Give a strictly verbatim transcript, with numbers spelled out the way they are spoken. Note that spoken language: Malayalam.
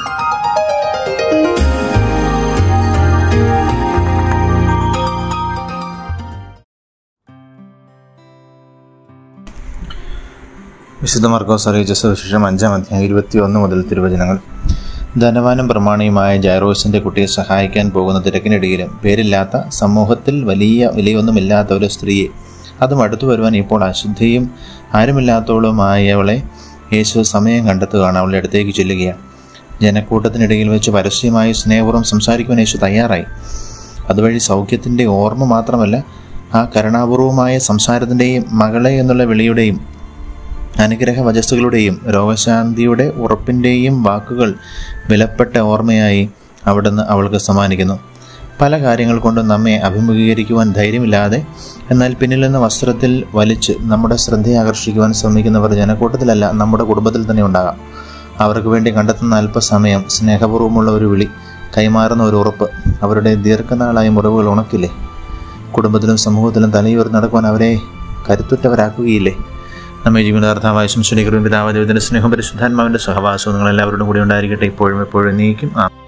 വിശുദ്ധ മർക്കോസ് അറിയിച്ച സുവിശേഷം അഞ്ചാം അധ്യായം ഇരുപത്തി ഒന്ന് മുതൽ തിരുവചനങ്ങൾ. ധനവാനും പ്രമാണിയുമായ ജൈറോസിന്റെ കുട്ടിയെ സഹായിക്കാൻ പോകുന്ന തിരക്കിനിടയിലും പേരില്ലാത്ത, സമൂഹത്തിൽ വലിയ വിലയൊന്നുമില്ലാത്ത ഒരു സ്ത്രീയെ, അതും അടുത്തു വരുവാൻ ഇപ്പോൾ അശുദ്ധിയും ആരുമില്ലാത്തവളുമായവളെ യേശു സമയം കണ്ടെത്തുകയാണ്. അവളുടെ അടുത്തേക്ക് ചെല്ലുകയാണ്. ജനക്കൂട്ടത്തിനിടയിൽ വെച്ച് പരസ്യമായി സ്നേഹപൂർവ്വം സംസാരിക്കുവാൻ യേശു തയ്യാറായി. അതുവഴി സൗഖ്യത്തിൻ്റെ ഓർമ്മ മാത്രമല്ല, ആ കരുണാപൂർവമായ സംസാരത്തിൻ്റെയും മകളെ എന്നുള്ള വിളിയുടെയും അനുഗ്രഹ വചസ്സുകളുടെയും രോഗശാന്തിയുടെ ഉറപ്പിൻ്റെയും വാക്കുകൾ വിലപ്പെട്ട ഓർമ്മയായി അവിടുന്ന് അവൾക്ക് സമ്മാനിക്കുന്നു. പല കാര്യങ്ങൾ കൊണ്ടും നമ്മെ അഭിമുഖീകരിക്കുവാൻ ധൈര്യമില്ലാതെ, എന്നാൽ പിന്നിൽ നിന്ന് വസ്ത്രത്തിൽ വലിച്ച് നമ്മുടെ ശ്രദ്ധയെ ആകർഷിക്കുവാൻ ശ്രമിക്കുന്നവർ ജനക്കൂട്ടത്തിലല്ല, നമ്മുടെ കുടുംബത്തിൽ തന്നെ ഉണ്ടാകാം. അവർക്ക് വേണ്ടി കണ്ടെത്തുന്ന അല്പസമയം, സ്നേഹപൂർവ്വമുള്ള ഒരു വിളി, കൈമാറുന്ന ഒരു ഉറപ്പ് അവരുടെ ദീർഘനാളായ മുറിവുകൾ ഉണക്കില്ലേ? കുടുംബത്തിലും സമൂഹത്തിലും തലയുയർന്ന് നടക്കുവാൻ അവരെ കരുത്തുറ്റവരാക്കുകയില്ലേ? നമ്മെ ജീവിതാർത്ഥാവായ ശംസുനികരും പിതാവ് ദൈവത്തിൻ്റെ സ്നേഹം പരിശുദ്ധാത്മാവിൻ്റെ സഹവാസവും നിങ്ങളെല്ലാവരോടും കൂടി ഉണ്ടായിരിക്കട്ടെ, ഇപ്പോഴും എപ്പോഴും നീക്കും. ആ